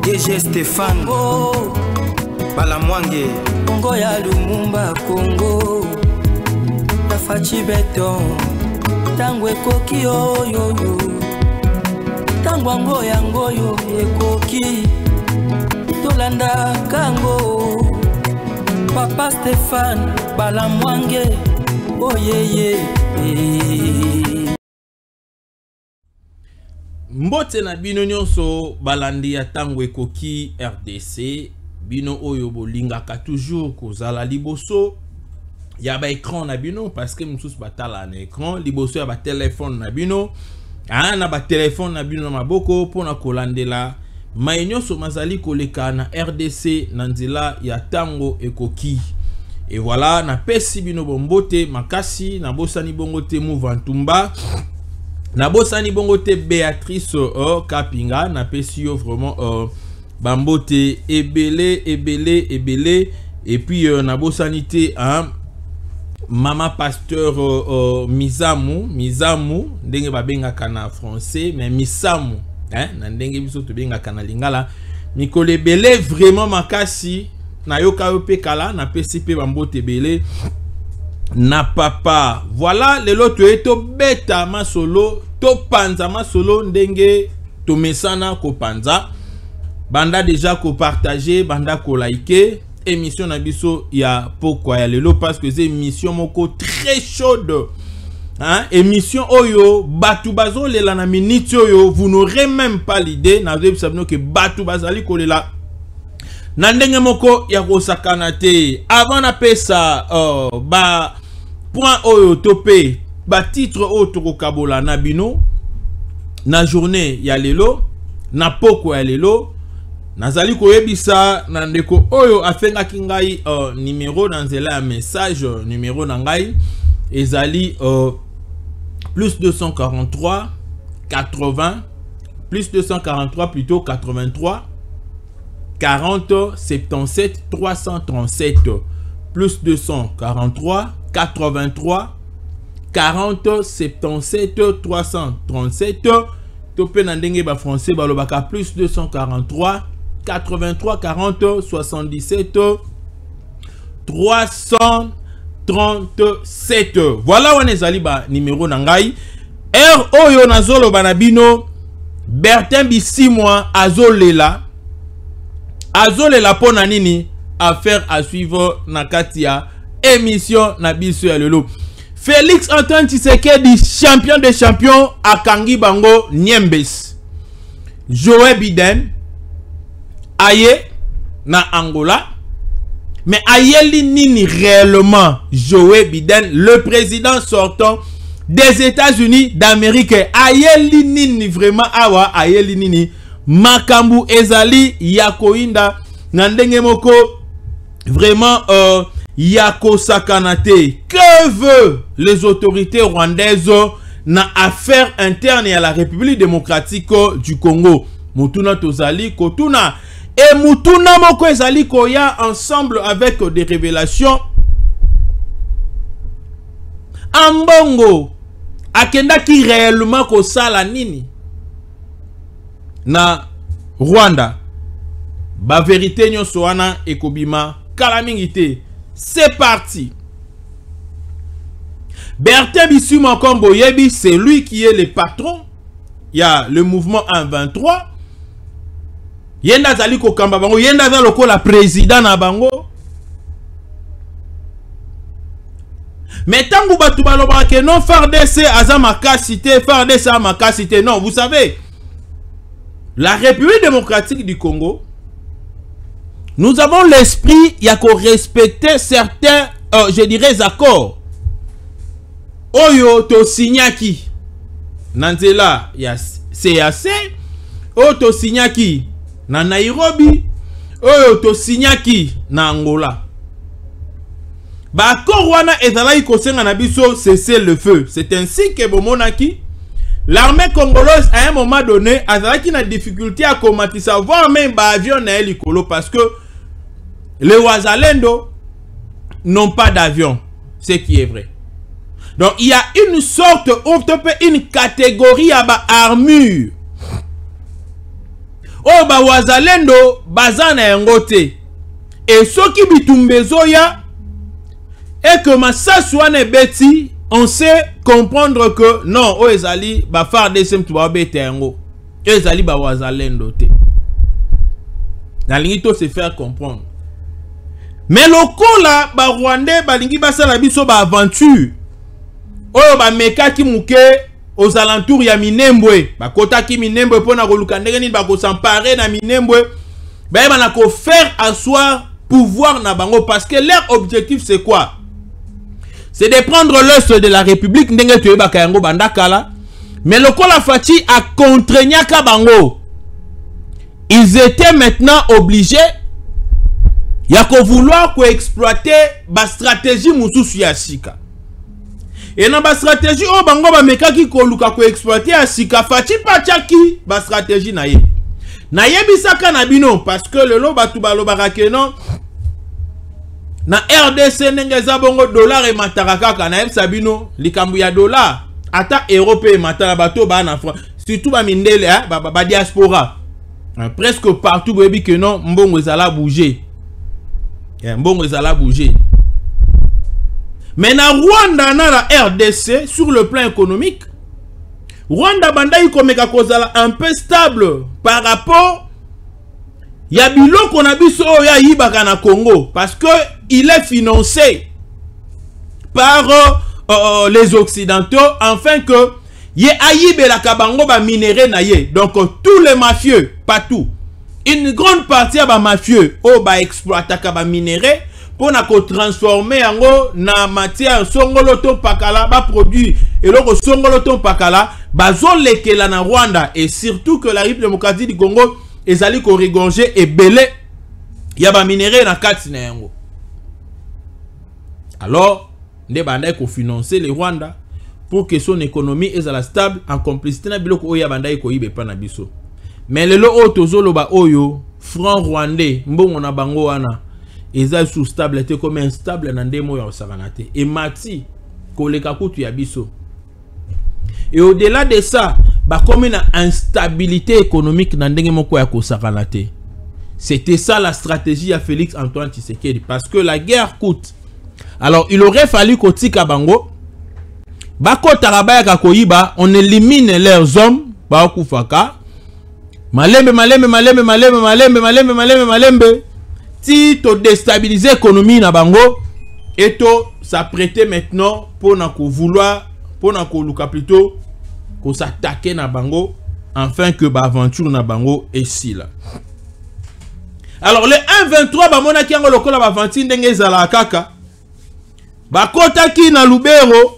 DG Stéphane Balamwange Congo ya Lumumba Congo Tafachi Beton Tangwe koki yo Tangwango yango yo ekoki Tolanda kango Papa Stéphane Balamwange oh yeah. Mbote na bino nyonso balandi ya tango ekoki RDC bino oyo bolingaka toujours kozala liboso ya ba écran na bino parce que mususu batala na écran liboso ya ba téléphone na bino na ba téléphone na bino na maboko pona kolandela mayenyoso mazali koleka na RDC na nzela ya tango ekoki. Et voilà, na pesi bino bombote makasi na bosani bongote Mouvantumba na bosani bongote Béatrice Kapinga na pesi yo vraiment bambote ebele et puis na bosanité Mama Pasteur Mizamu ndenge babengaka na français mais Misamu na ndenge biso to bengaka na lingala mikolo ebele vraiment makasi na yoka yope kala na PCP bambote belé na papa. Voilà lelo to eto beta masolo to panza masolo ndenge to mesana ko panza banda déjà ko partager banda ko liker émission na biso ya pourquoi ya lelo parce que c'est émission moko très chaude émission oyo batu bazo lela na minute oyo vous n'aurez même pas l'idée na vous savez que batu bazali ko lela Nandenge moko ya kosakana te avant na pesa ba point oyo topé ba titre oyo tokokabola na bino na journée ya lelo na poko ya lelo nazali koyebisa na ndeko oyo afengaki ngai numéro na nzela ya message numéro na ngai ezali plus 243 80 plus 243 plutôt 83 40 77 337 plus 243 83 40 77 337 topé na ndenge ba français balobaka plus 243 83 40 77 337. Voilà on ezali ba numéro na ngai oyo nazolo banabino Bertin Bisimwa azolela pona nini affaire à suivre na katia émission na biso ya lelo. Félix Antoine Tshisekedi champion des champions akangi bango Niembes. Joe Biden aye na Angola mais ayeli nini réellement Joe Biden le président sortant des États-Unis d'Amérique ayeli nini vraiment awa ayeli nini makambu ezali yakoinda na ndenge moko vraiment yako sakanate. Que veut les autorités rwandaises na affaire interne à la République démocratique du Congo? Mutuna tozali kotuna et mutuna moko ezali koya ensemble avec des révélations ambongo akenda ki réellement ko sala nini na Rwanda ba vérité nyonso wana ekobima kala mingi te. C'est parti. Bertin Bisimwa Kombo Yebi, c'est lui qui est le patron. Il y a le mouvement 123. Yenda zali ko kamba bango, yenda za loko la président na bango. Mais tangu batu baloba ke non FARDC aza makasité, FARDC a makasité. Non, vous savez, la République démocratique du Congo, nous avons l'esprit, il y a qu'à respecter certains, je dirais, accords. Oyo to signaki, Nanzela, il y a CAC, Oyo to signaki, na Nairobi, Oyo to signaki, na Angola. Ba accord wana ezala ikosenga na biso cesser le feu. C'est ainsi que bomonaki, l'armée congolaise à un moment donné a une difficulté à combattre ça, voire même ba avion na likolo parce que les Wazalendo n'ont pas d'avion, ce qui est vrai. Donc il y a une sorte, une catégorie à ba armure. o ba wazalendo bazana yangote et soki bitumbezo ya et que masasu ane beti on sait comprendre que non o ezali ba FARDC tuba bete yango ezali ba wazalendo te na lingi to se faire comprendre. Mais lokola ba Rwandais balingi basala biso ba aventure oyo ba mekaki muke aux alentours ya Minembwe bakota ki Minembwe pona koluka ndenge nini bako s'emparer na Minembwe ba na ko faire asseoir pouvoir na bango parce que leur objectif c'est quoi? C'est de prendre l'est de la République ndenge tu ba kayango bandakala. Mais lokola Fachi a contraignaka bango, ils étaient maintenant obligés ya ko vouloir ko exploiter ba stratégie mususu ya sika. Et na ba stratégie o bango ba mekaki ko luka ko exploiter ya sika Fachi pachaki ba stratégie na ye. Na yebisaka na bino parce que le lo batu balobaka ke non na RDC ndenge za bongo dollar e mataraka ka na yebisa bino likambu ya dollar ata européen matala bato ba na France surtout ba mindele ba diaspora presque partout bebi que non mbongo ezala bouger. Mbongo ezala bouger. Mais na Rwanda na la RDC sur le plan économique Rwanda banda yikomeka kozala un peu stable par rapport ya biloko na biso ya yibaka na Congo parce que il est financé par les occidentaux afin que ye ayibe la kabango ba minéré na ye. Donc tous les mafieux, pas tout, une grande partie ba mafieux o ba exploiter ka ba minéré pour na ko transformer yango na matière songolo to pakala ba produit et loko songolo to pakala bazo lekela na Rwanda et surtout que la République démocratique du Congo ezali ko rigonger et belé ya ba minéré na kati na yango. Alors nde banda ko financer le Rwanda pour que son économie ezala stable en complicité na biloko oyo banda ko yibe pa na biso. Mais lelo o tozolo ba oyo franc rwandais mbongo na bango wana eza sous stabilité comme instable na ndemo ya osakanate et mati koleka kutu ya biso. Et au-delà de ça, ba comme une instabilité économique dans ndenge moko ya kosakanate. C'était ça la stratégie à Félix Antoine Tshisekedi parce que la guerre coûte. Alors il aurait fallu kotika bango bako tarabaya ka koyiba, on élimine leurs hommes ba kufaka malembe si to déstabiliser l'économie na bango et to s'apprêter maintenant pour na ko vouloir pour na ko luka plutôt ko s'attaquer na bango afin que ba aventure na bango est si là. Alors le 1-23 ba mona ki ngo lokola ba aventure ndenge ezala kaka ba kota ki na Lubero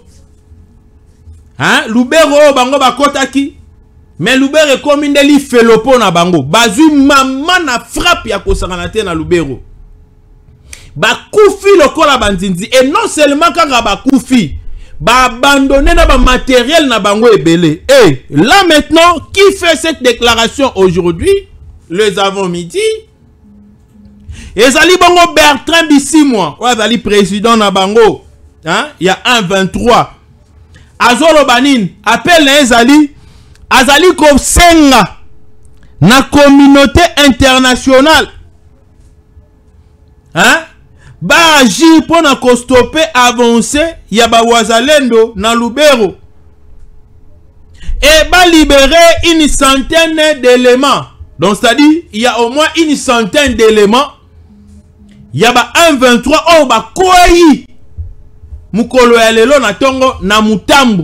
Lubero bango ba kota ki mais Lubero est comme une deli felopo na bango bazui mama na frappe ya kosanganate na Lubero ba kufi lokola bandinzi et non seulement kaka ba kufi ba abandonner na ba matériel na bango ebele. Et là maintenant qui fait cette déclaration aujourd'hui les avant-midi ezali bango Bertrand Bisimwa ou ezali président na bango il y a 1-23 azolo banin appelle na ezali azali ko senga na communauté internationale ba agir pour na ko stopper avancer ya ba wazalendo na Lubero et ba libérer une centaine d'éléments. Donc c'est-à-dire il y a au moins une centaine d'éléments. Il y a ba 1-23 ba koi mukolo ya lelo na tongo na mutambu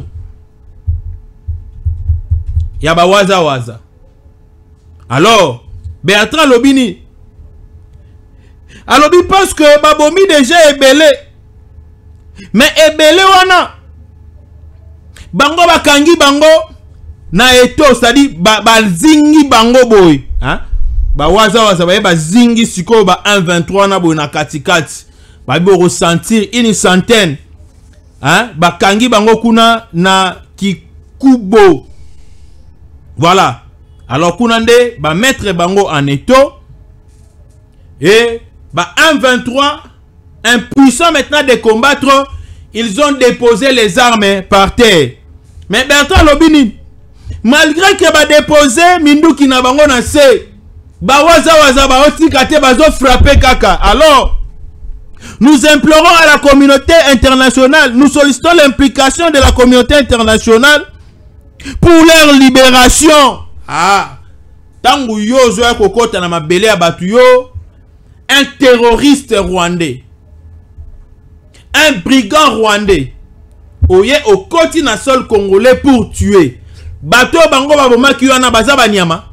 ya ba waza. Alors Bertrand Lobini alobi parce que babomi déjà ebele mais ebele wana bango bakangi bango na eto c'est-à-dire bazingi bango boy ba waza ba zingi siko ba 1-23 na boy na katikati ba bo ressentir une centaine bakangi bango kuna na Kikubo. Voilà. Alors kunande ba mettre bango en étau et ba 1-23 impuissant maintenant de combattre, ils ont déposé les armes par terre. Mais Bertrand Lobini malgré que ba déposer minduki na bango na se Bawaza waza baotika te bazo frapper kaka. Alors, nous implorons à la communauté internationale, nous sollicitons l'implication de la communauté internationale pour leur libération. Ah, tangu yo zoya kokota na mabele ya batu yo, un terroriste rwandais, un brigand rwandais, oye au koti na sol congolais pour tuer. Bato bango baboma ki yo na baza banyama.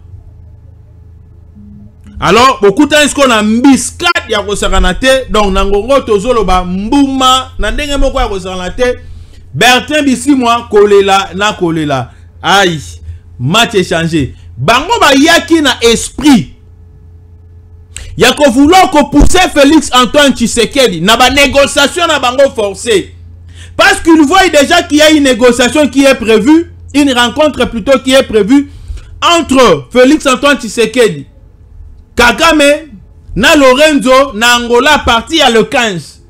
Alors, beaucoup de temps, est-ce qu'on a mbiskat ya kosakanate, donc nangongo tozolo ba mbuma, na ndenge moko ya kosakanate, Bertin bisi moi, kolela, na kolela. Aïe, match échangé. Bango ba yaki na esprit. Yako vouloir ko pousser Félix Antoine Tshisekedi, na ba négociation na bango forcé. Parce qu'il voit déjà qu'il y a une négociation qui est prévue, une rencontre plutôt qui est prévue, entre Félix Antoine Tshisekedi, Kagame, na Lorenzo, na Angola, parti à le 15.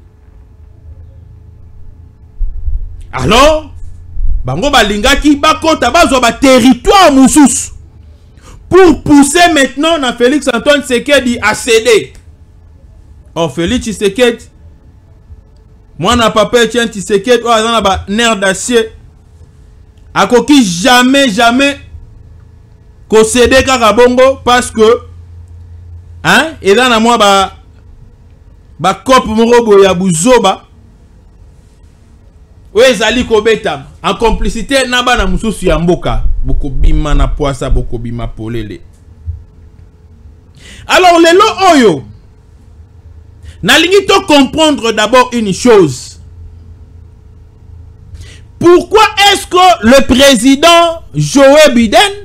Alors, bango balingaki bakota bazo ba territoire moussus pour pousser maintenant na Félix Antoine Tshisekedi à céder. Or Félix Tshisekedi, moi na papa Etienne Tshisekedi, oh azana ba nerf d'acier, akoki jamais ko céder kaka bongo parce que hein, et là na moi ba cop morobo ya buzoba ezali kobeta en complicité na bana mususu ya mboka bokobima na poisa bokobima polele. Alors lelo oyo nalingi to comprendre d'abord une chose. Pourquoi est-ce que le président Joe Biden,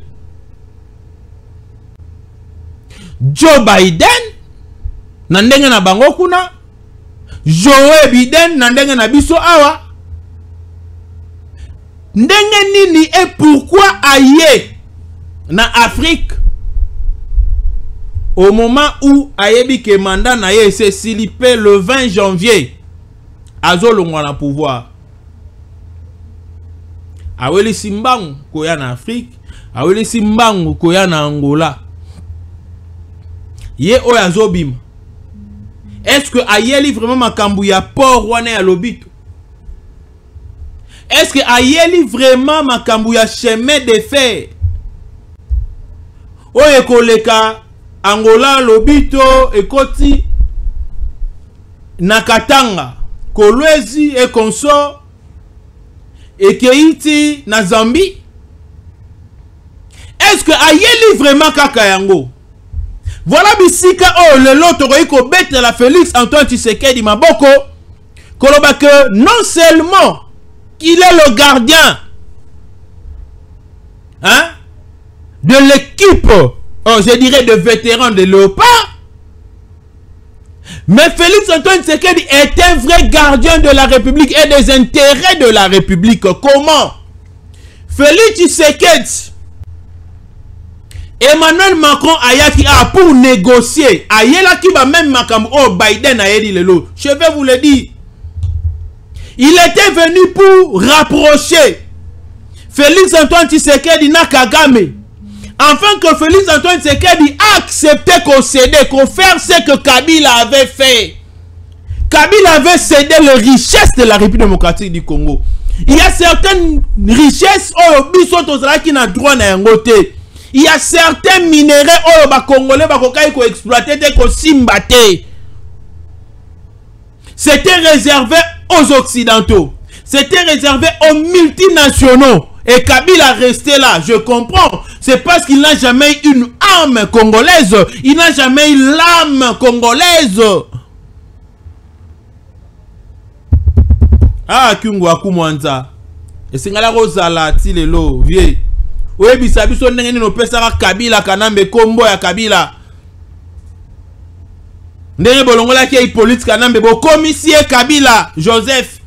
Joe Biden na ndenge na bango kuna, Joe Biden na ndenge na biso awa, ndenge nini et pourquoi aye na Afrique au moment où ayebi ke mandat na ye se silipé le 20 janvier azolongwa na pouvoir, aweli simbangu koya na Afrique, aweli simbangu koya na Angola, ye oyo azobima. Est-ce que ayeli vraiment makambu ya port wana ya lobito? Est-ce que ayeli vraiment makambu ya chemin de fer oyo ekoleka Angola lobito ekoti na Katanga, Kolwezi et consort ekeiti na Zambie? Est-ce que ayeli vraiment kaka yango? Voilà bisika oh le loto ko bête la Félix Antoine Tshisekedi maboko koloba que non seulement qu'il est le gardien hein, de l'équipe, oh, je dirais de vétérans de Léopard, mais Félix Antoine Tshisekedi est un vrai gardien de la République et des intérêts de la République. Comment? Félix Tshisekedi, Emmanuel Macron ayaki a pour négocier, ayela ki ba même makam oh Biden ayeli lelo. Je vais vous le dire. Il était venu pour rapprocher Félix Antoine Tshisekedi na Kagame, afin que Félix Antoine Tshisekedi acceptait qu'on cédait, qu'on fasse ce que Kabila avait fait. Kabila avait cédé les richesses de la République démocratique du Congo. Il y a certaines richesses oh biso qui n'a droit na yangote. Il y a certains minéraux oh ba Congolais ba kokai ko exploiter te ko simbate. C'était réservé aux Occidentaux. C'était réservé aux multinationaux. Et Kabila resté là. Je comprends. C'est parce qu'il n'a jamais eu une âme congolaise. Il n'a jamais eu l'âme congolaise. Ah, Kyungu Akumwanza. Et c'est la Rosala, Tilelo, vieux. Oui, bisabiso ndenge no pesa Kabila kanambe kombo ya Kabila. Ndenge bolongola ki Hippolyte Kanambe bo commissaire Kabila Joseph.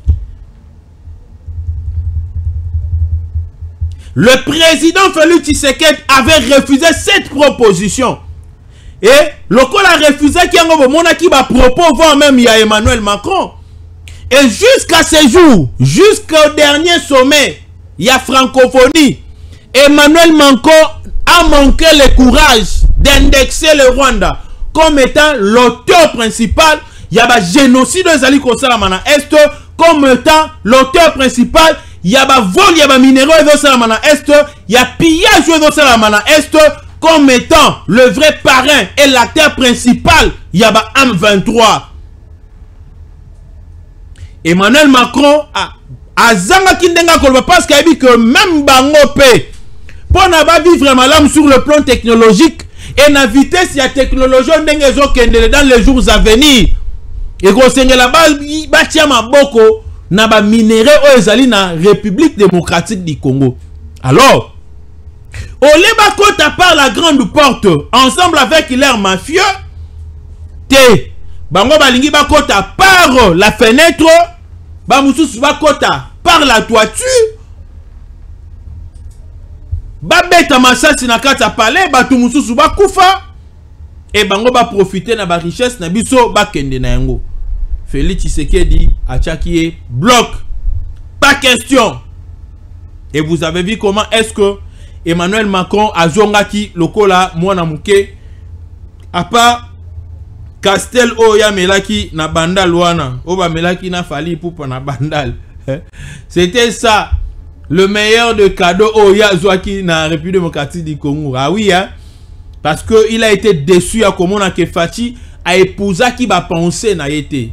Le président Félix Tshisekedi avait refusé cette proposition. Et local a refusé qu'il y ait un qui va propos voire même il y a Emmanuel Macron. Et jusqu'à ce jour, jusqu'au dernier sommet, il y a francophonie. Emmanuel Macron a manqué le courage d'indexer le Rwanda comme étant l'auteur principal. Il y a un génocide ezali kosalama na Est comme étant l'auteur principal. Il y a un vol, il y a un minéraux ezosalama na Est. Il y a pillage ezosalama na Est comme étant le vrai parrain et l'acteur principal. Il y a un M23. Emmanuel Macron a zanga kindenga kolba parce qu'il a dit que même bango pe pour ne vivre malam sur le plan technologique et na vitesse ya technologie ndenge zo kendele dans les jours à venir et ko sengela ba tia maboko na ba minéraux ezali na République démocratique du Congo. Alors Oleba kota par la grande porte ensemble avec leur mafieux te bango balingi bakota par la fenêtre, bamususu bakota par la toiture, babeta masasi na kata palais, batu mususu bakufa et bango ba profiter na ba richesse na biso bakende na yango. Félix Tshisekedi achakie bloc, pas question. Et vous avez vu comment est-ce que Emmanuel Macron a zongaki lokola mwana muke à part Castel Oya Melaki na bandal wana Oba Melaki na fali poupa na bandal. C'était ça le meilleur de cadeau Oya Zouaki na République démocratique du Congo. Ah oui hein, parce que il a été déçu à comment na Kefachi a épousé qui va penser na été.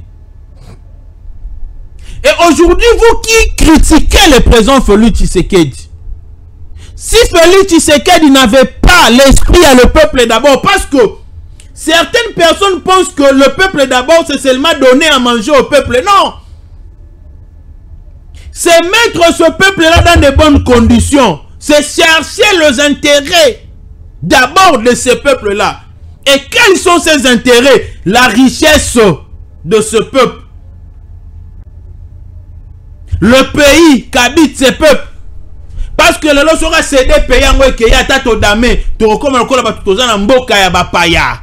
Et aujourd'hui vous qui critiquez le président Félix Tshisekedi, si Félix Tshisekedi n'avait pas l'esprit à le peuple d'abord, parce que certaines personnes pensent que le peuple d'abord c'est seulement donner à manger au peuple. Non. C'est mettre ce peuple-là dans de bonnes conditions. C'est chercher les intérêts d'abord de ce peuple-là. Et quels sont ces intérêts? La richesse de ce peuple. Le pays qu'habite ce peuple. Parce que le lot sera cédé payant que ya tato dame to comme le kola batutoza na mboka ya bapaya.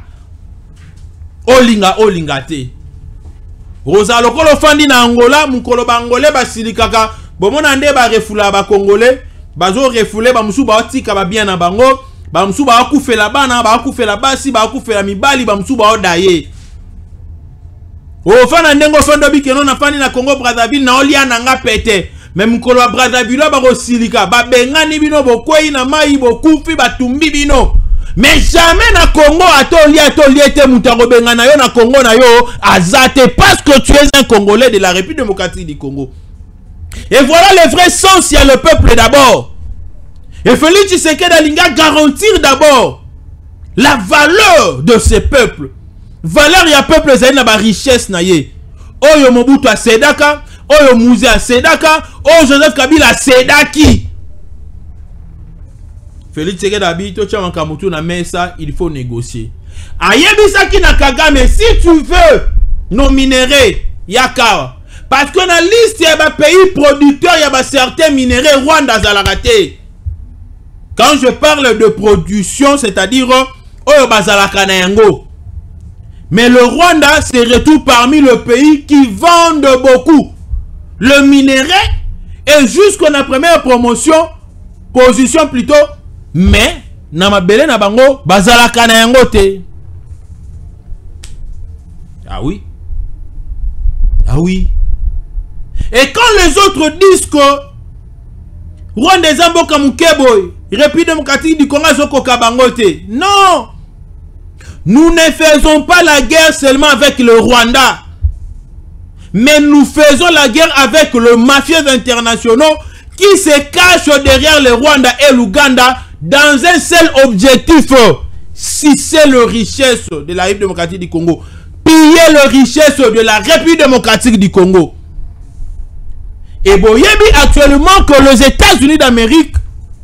Olinga te. Rosa lokolo fandi na Angola mukolo bangolais basilikaka bomona nde ba refula ba congolais bazo refule ba musu ba otika ba bien na bango ba musu ba akufela bana ba akufela basi ba akufela mibali ba musu ba odaye. O fana ndengo fondo bikeno na fandi na Congo Brazzaville na olia na nga pete. Même mukolo wa Brazzaville ba rosilika ba bengani bino bokwei na mai bokufi batumbi bino. Mais jamais na Congo atoli ete mutaro bengana yo na Congo na yo azate parce que tu es un Congolais de la République démocratique du Congo. Et voilà le vrai sens, il y a le peuple d'abord. Et Félix Tshisekedi alinga garantir d'abord la valeur de ce peuple. Valeur ya peuple zali na ba richesse na ye. Oyo Mobutu a sedaka, oyo Muze a sedaka, oyo Joseph Kabila a sedaki. Félix Tshisekedi habite tu as na mesa, il faut négocier. Ayebisa ki na Kagame, si tu veux nos minéraux yaka parce que na liste ya ba pays producteurs ya ba certains minéraux Rwanda zalakate. Quand je parle de production, c'est-à-dire oyo bazalaka na yango. Mais le Rwanda se retrouve parmi les pays qui vendent beaucoup le minerai et jusqu'à la première promotion, position plutôt. Mais na mabele na bango bazalaka na yango te. Ah oui. Ah oui. Et quand les autres disent que Rwanda zamboka mukeboy, République démocratique du Congo zokoka bango te. Non. Nous ne faisons pas la guerre seulement avec le Rwanda. Mais nous faisons la guerre avec le mafieux internationaux qui se cachent derrière le Rwanda et l'Ouganda dans un seul objectif, si c'est le richesse de la République démocratique du Congo, piller le richesse de la République démocratique du Congo. Et boyebi actuellement que les États-Unis d'Amérique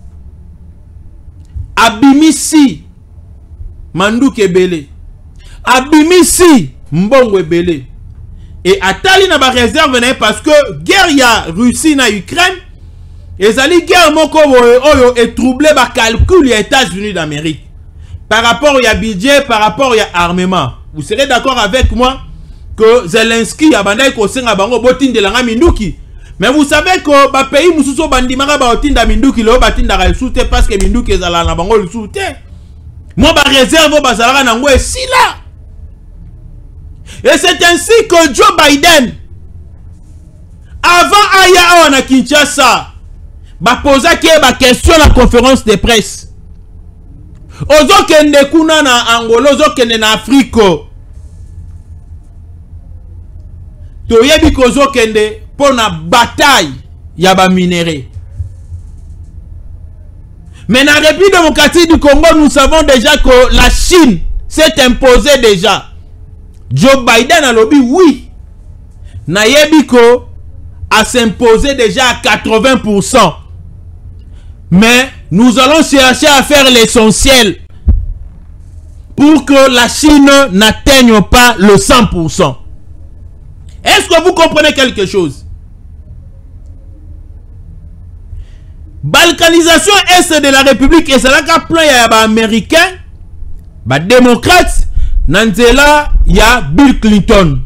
abimisi Mandouk ebele, abimisi Mbongo ebele, et atali na ba réserve parce que guerre ya Russie na Ukraine. Et ça dit guerre moko oyo est troublé par calcul les États-Unis d'Amérique par rapport au budget, par rapport au armement. Vous serez d'accord avec moi que Zelensky a bandai ko senga bango botin de langa minduki. Mais vous savez que ba pays mususo bandimaka ba otinda minduki lo batinda ka soute parce que minduki ezala na bango soute. Moi, ba réserve bazalaka nango si là. Et c'est ainsi que Joe Biden, avant Aya na Kinshasa, ba posa ki ba question la conférence de presse. Ozo kende kuna na Angola, ozo kende na Afrique. Toyebi kozo kende pour na bataille ya ba minéraux. Mais dans la République démocratique du Congo, nous savons déjà que la Chine s'est imposée déjà. Joe Biden a lobby, oui. Nayebiko a s'imposé déjà à 80%. Mais nous allons chercher à faire l'essentiel pour que la Chine n'atteigne pas le 100%. Est-ce que vous comprenez quelque chose? Balkanisation est de la République et c'est là qu'à plein ya ba américain, ba démocrate, nanzela ya Bill Clinton.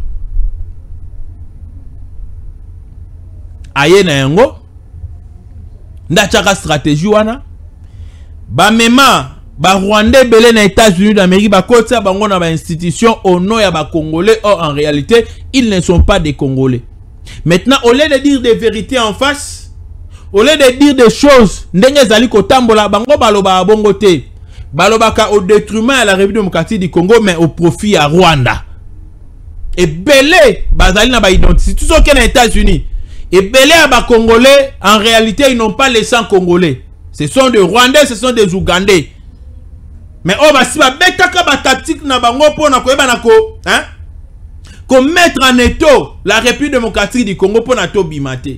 Aye na yango, ndachaka stratégie wana, ba mema, ba Rwandais belé na États-Unis d'Amérique, ba kotsa bango na ba institution au nom ya ba Congolais, or en réalité, ils ne sont pas des Congolais. Maintenant, au lieu de dire des vérités en face, au lieu de dire des choses, ndenge zali kotambola bango baloba bongo te. Balobaka au détriment à la République démocratique du Congo mais au profit à Rwanda. Et belé bazali na ba identité tout ce qui est aux États-Unis. Et belé à ba Congolais, en réalité ils n'ont pas les 100 Congolais. Ce sont des Rwandais, ce sont des Ougandais. Mais oh ba si ba betaka ba tactique na bango pona ko eba na ko, hein? Ko mettre en étau la République démocratique du Congo pona to bimate.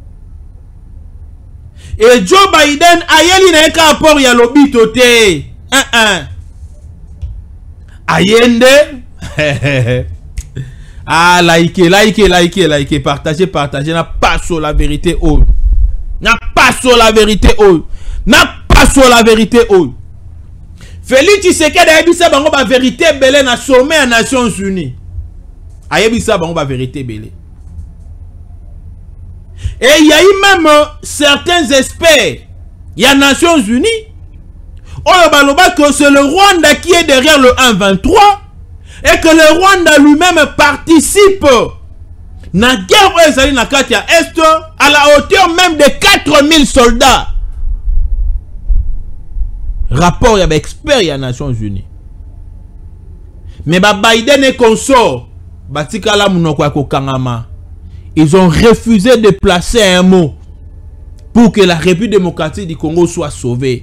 Et Joe Biden ayeli na eka rapport ya lobby toté. Ayende. Ah, likez, partagez. N'a pas sur la vérité haut. N'a pas sur la vérité haut. N'a pas sur la vérité haut. Félix Tshisekedi a dit ça, bango ba vérité belé na sommet des Nations Unies. Ayebi ça, bango ba vérité belé. Et il y a eu même certains experts, il y a Nations Unies, que c'est le Rwanda qui est derrière le 1-23 et que le Rwanda lui-même participe dans la guerre na Katia Est à la hauteur même de 4000 soldats. Rapport avec experts, il y a Nations Unies. Mais Biden et consort, Batikala Munoko Kangama. Ils ont refusé de placer un mot pour que la République démocratique du Congo soit sauvée.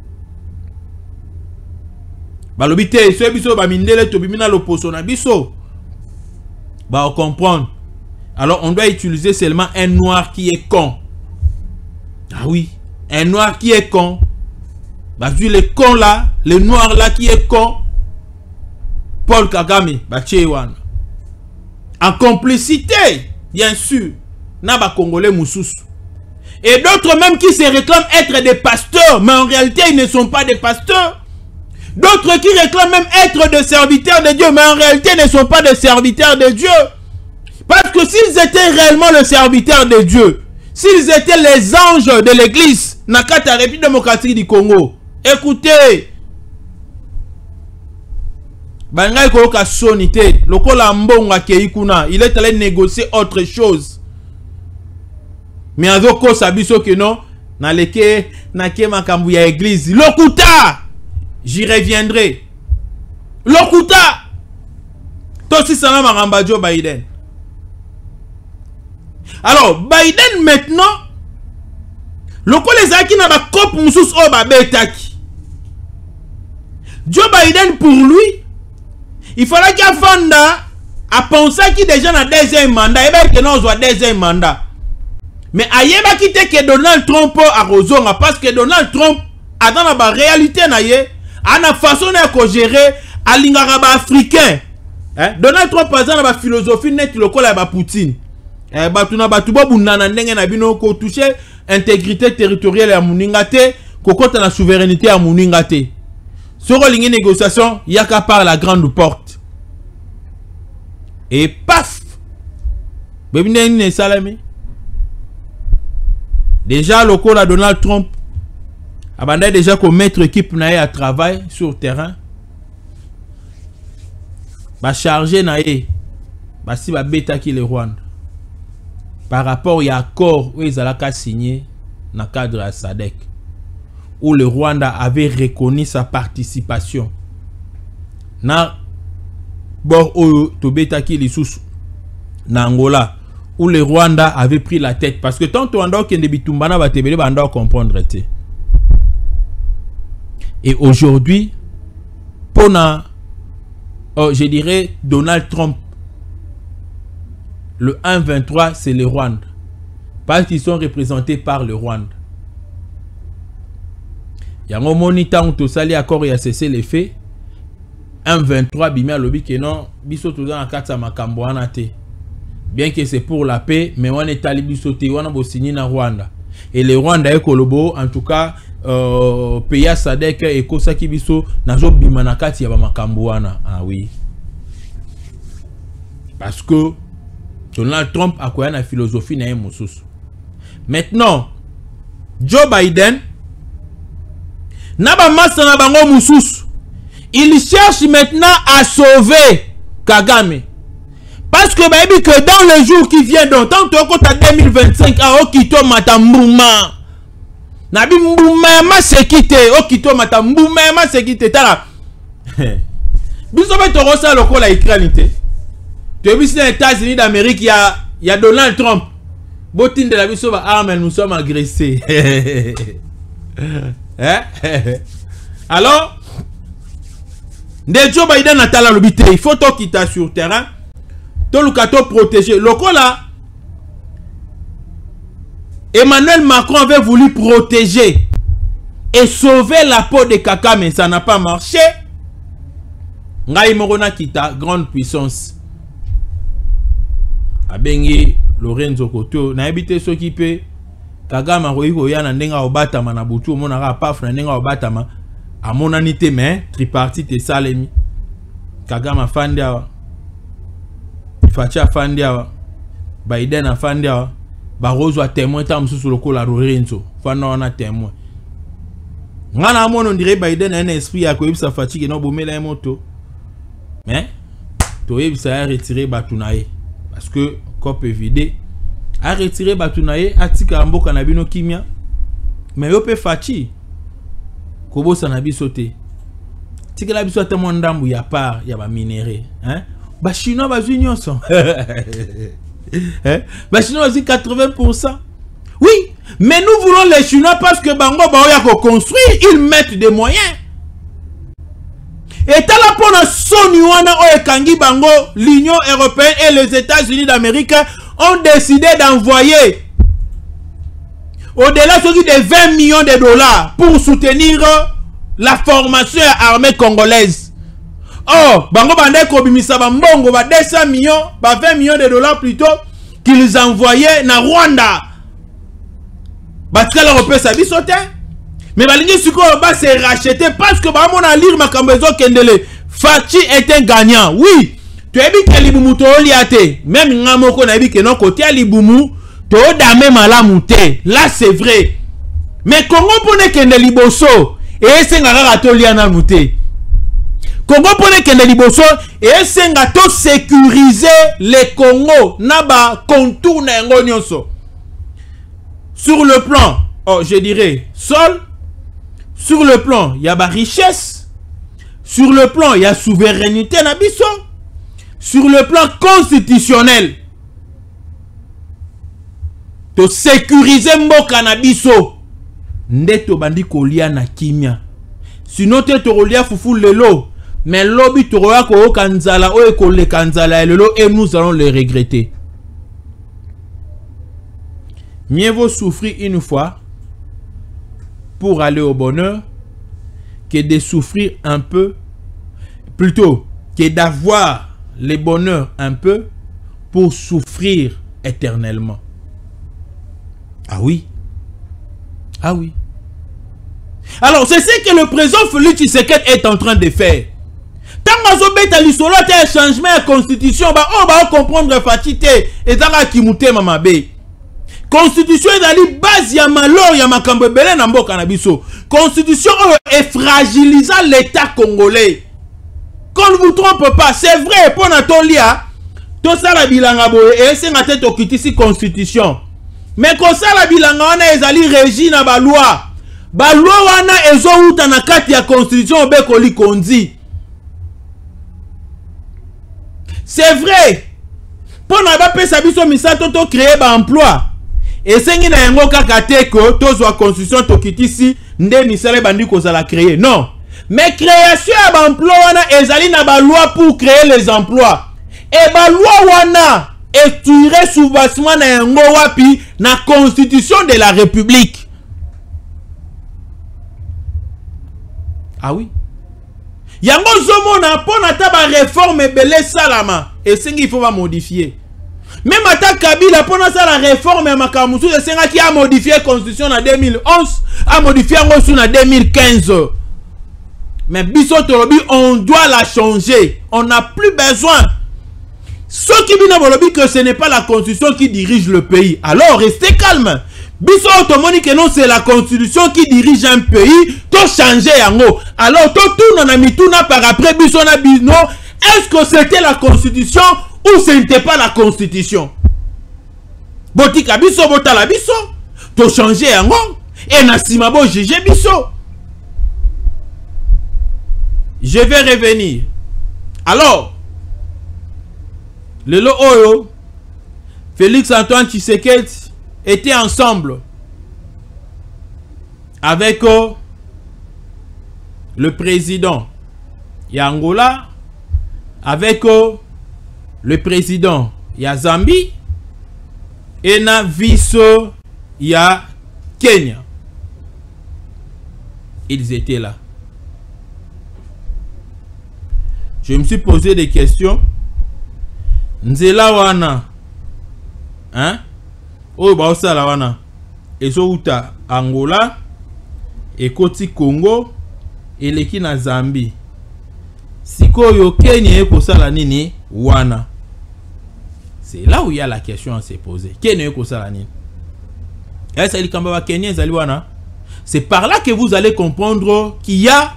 Balobite, ce biso ba mindele to bimina l'opposition na biso. Ba on comprendre. Alors on doit utiliser seulement un noir qui est con. Ah oui, un noir qui est con. Bah vu le con là, le noir là qui est con. Paul Kagame, ba Tchewan. En complicité. Bien sûr, Naba Congolais Moussous. Et d'autres même qui se réclament être des pasteurs, mais en réalité ils ne sont pas des pasteurs. D'autres qui réclament même être des serviteurs de Dieu, mais en réalité ne sont pas des serviteurs de Dieu. Parce que s'ils étaient réellement les serviteurs de Dieu, s'ils étaient les anges de l'église, Nakata République démocratique du Congo, écoutez, Bangai koka sonité, lokola mbonga keikuna, il est allé négocier autre chose. Mais azoko sabiso que non, na leke na ke makambu ya église. Lokuta, j'y reviendrai. Lokuta, tosi sana maramba Joe Biden. Alors Biden maintenant, lokola ezaki na ba cop musus o ba betaki. Joe Biden pour lui. Il fallait qu'il Fanda a pensé qu'il déjà dans deuxième mandat. Et bien que non, soit deuxième mandat. Mais ailleurs va quitter que Donald Trump a raison parce que Donald Trump a dans la réalité naie a une façon de gérer à l'ingara africain. Donald Trump par exemple la philosophie net local à Poutine. Batuna batuba bunana ndenge na bino ko toucher intégrité territoriale ya muningate ko kota na souveraineté ya muningate. Sur la ligne de négociation, il y a qu'à par la grande porte. Et paf! Déjà, le col à Donald Trump Abanda déjà qu'on mettre équipe nae à travail sur terrain. Ba charger nae. Ba si ba beta qui le Rwanda. Par rapport à l'accord où ils allaient signer dans le cadre de la SADC, où le Rwanda avait reconnu sa participation. Na bord Tobeta qui les Angola, où le Rwanda avait pris la tête. Parce que tant que Rwanda qui est bitumbana va te banda comprendre. Et aujourd'hui, pendant, je dirais, Donald Trump, le 1-23, c'est le Rwanda. Parce qu'ils sont représentés par le Rwanda. Il y a un monita où tout ça, l'accord a cessé les faits. 1-23, bimia lobby que non, biso tout dans la carte makambo anate. Bien que c'est pour la paix, mais on est allé bisoté, on a signé na Rwanda. Et le Rwanda est kolobo, en tout cas, pays à Sadek et Kosaki biso, nazo bimanakati ya makambo ana. Ah oui. Parce que Donald Trump a quoi une philosophie na mususu. Maintenant, Joe Biden n'a pas massa na bango mususu. Il cherche maintenant à sauver Kagame. Parce que baby que dans les jours qui viennent, donc tant que 2025 à Okito Matambouma. Nabi Mbouma ma sekite Okito Matambouma ma sekite tala. Biso ba to rosa lokola écranité. Tu as vu si dans les États-Unis d'Amérique, il y a Donald Trump. Botine de la biso ba arme, nous sommes agressés. Hein? Alors, Joe Biden a tala l'obité. Il faut tout quitter sur terrain. Tout le cateau protéger. Lokola, Emmanuel Macron avait voulu protéger et sauver la peau de Kaka, mais ça n'a pas marché. Ngai Morona kita, grande puissance. Abengi Lorenzo Koto na habité ceux qui peut Kagame roiko ya na ndenga obatama na butu monaka paf na ndenga obatama a monanité mais tripartite salemi Kagame fandia Facha fandia Biden a fandia Barozo a témoin tam sous le col à Lorenzo fana on a témoin ngana mon on dirait Biden a un esprit à quoi sa fatigue no bomela moto mais toi ça a retiré batunae parce que cop vidé a retiré batunae atika mboka na bino kimia mais yo pe fati kobo sanabi sauté tika la biso tellement ndambu ya part ya ba minéré hein ba chinois ba union sont hein ba chinois aussi 80%. Oui, mais nous voulons les chinois parce que bango ba ya ko construire, ils mettent des moyens. Et tala pona soni wana o ekangi bango, l'Union européenne et les États-Unis d'Amérique ont décidé d'envoyer au-delà de 20 millions de dollars pour soutenir la formation armée congolaise. Oh, bango bande ko bimisa bambongo ba 200 millions, ba 20 millions de dollars plutôt qu'ils envoyaient na Rwanda. Batkala repè sa bisote. Mais balingi suko ba se racheté parce que ba mona lire makambezo kendele. Fachi est un gagnant. Oui. Tu as vu que libumu to liate. Même ngamoko na bi que non côté libumu to dame malamu te. Là c'est vrai. Mais Congo pone kendele liboso et senga to liana muté. Congo pone kendele liboso et senga to sécuriser les Congo naba contour na ngo nyonso. Sur le plan, oh, je dirais, sol. Sur le plan, il y a la richesse. Sur le plan, il y a souveraineté nabiso. Sur le plan constitutionnel, to sécuriser mboka nabiso. Ndeto bandi kolia na kimia. Sinon te tolia fufu lelo. Mais lobi toroya ko kanzala o ekole kanzala lelo et nous allons le regretter. Mieux vaut souffrir une fois pour aller au bonheur que de souffrir un peu, plutôt que d'avoir le bonheur un peu pour souffrir éternellement. Ah oui. Ah oui. Alors, c'est ce que le président Félix Tshisekedi est en train de faire. Tant que vous avez un changement de la constitution, on va comprendre la fatité et ça va kimute mamabe. Constitution est la base ya malor ya makambo belé na mboka na biso. constitution est fragilisant l'État congolais. Qu'on ne vous trompe pas, c'est vrai, pour Natolia, tout ça la bilanga boye, et c'est ma tête au kitisi constitution. Mais quand ça la bilanga wana ezali régi na ba loi. Ba loi wana ezo uta na kati ya constitution obekoli kondi. C'est vrai. Pour na ba pesa biso misato to créer ba emploi. Et sengi na yango kaka te ko tozwa constitution to kitisi nde misale bandi ko za la créer. Non. Mais création d'emploi wana ezali na ba loi pour créer les emplois. Et ba loi wana est tiré sous basement na yango wapi na constitution de la République. Ah oui. Yango zomona pona ta ba réforme belé salama et sengi il faut va modifier. Même ata Kabila pona ça la réforme ya makamusu de senga qui a modifié constitution en 2011 a modifié en 2015. Mais biso tolobi on doit la changer. On n'a plus besoin. Ceux qui viennent bolobi que ce n'est pas la constitution qui dirige le pays. Alors restez calme. Biso automoni que non c'est la constitution qui dirige un pays. To changer yango. Alors to tourne na mituna par après biso na bino. Est-ce que c'était la constitution ou ce n'était pas la constitution? Botika biso botala biso. To changer yango. Et na simabo juger biso. Je vais revenir. Alors, le Oyo, Félix Antoine Tshisekedi était ensemble avec le président Yangola, avec le président Zambie et na viso ya Kenya. Ils étaient là. Je me suis posé des questions. Nzela wana. Hein? Oh, bah, ça la wana. Ezo uta Angola. Ekoti Congo. Eleki na Zambie. Sikoyo Kenya eko sala nini wana. C'est là où il y a la question à se poser. Kenya eko sala nini? Est-ce que Kambaba Kenya zali wana? C'est par là que vous allez comprendre qu'il y a,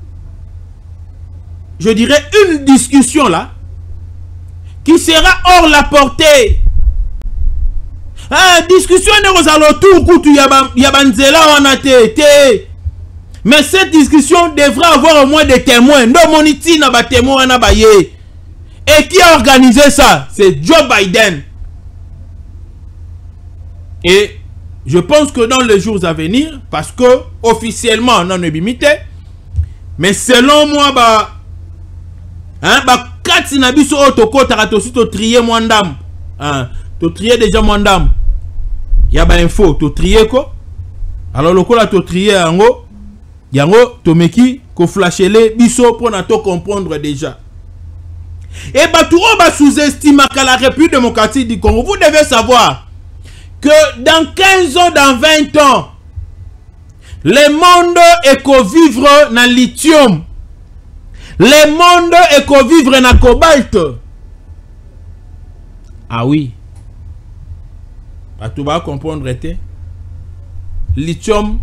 je dirais, une discussion là qui sera hors la portée. Ah, discussion ne alentours kutu yabanzela wana te. Mais cette discussion devra avoir au moins des témoins. No moniti na ba témoins na ba ye. Et qui a organisé ça? C'est Joe Biden. Et je pense que dans les jours à venir, parce que officiellement on en est limité, mais selon moi kati na biso otoko taratosi to trier mwandam. To trier déjà mwandam. Ya ba info to trier ko. Alors lokola to trier yango to meki ko flashele biso pour na to comprendre déjà. Et baturo ba sous-estime que la République démocratique du Congo. Vous devez savoir que dans 15 ans, dans 20 ans, le monde est qu'au vivre dans lithium. Le monde est qu'au vivre dans cobalt. Ah oui. Tu vas comprendre. Lithium,